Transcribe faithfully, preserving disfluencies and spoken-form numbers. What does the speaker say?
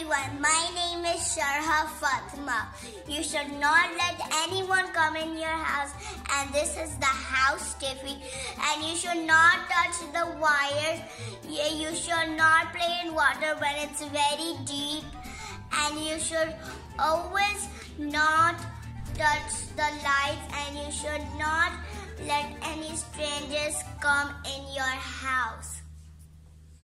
everyone, my name is Sharha Fatima. You should not let anyone come in your house, and this is the house Tiffy. And you should not touch the wires. You should not play in water when it's very deep, and you should always not touch the lights, and you should not let any strangers come in your house.